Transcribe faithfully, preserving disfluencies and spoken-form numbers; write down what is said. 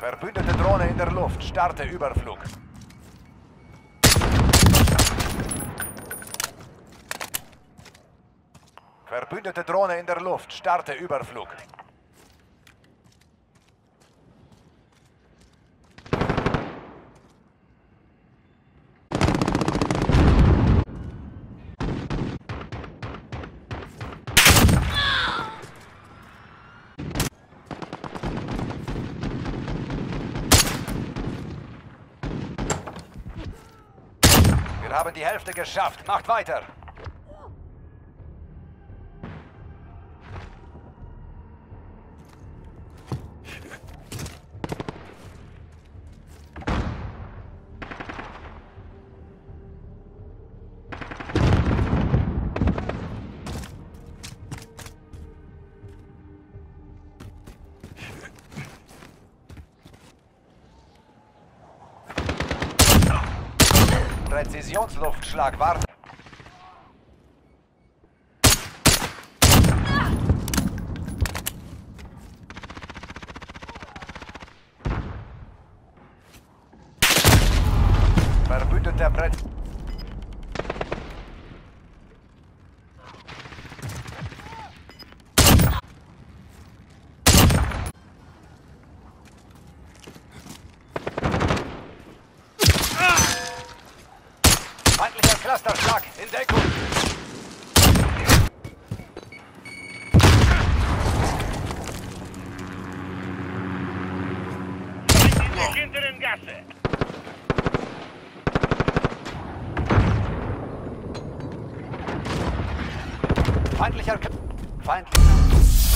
Verbündete Drohne in der Luft. Starte Überflug. Verbündete Drohne in der Luft. Starte Überflug. Wir haben die Hälfte geschafft. Macht weiter. Präzisionsluftschlag wartet. Verbündeter Brett. Feindlicher Clusterschlag in Deckung. In der hinteren Gasse. Feindlicher K Feindlicher.